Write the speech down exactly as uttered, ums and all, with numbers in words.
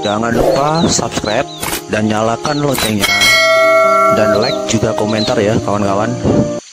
Jangan lupa subscribe dan nyalakan loncengnya. Dan like juga komentar ya kawan-kawan.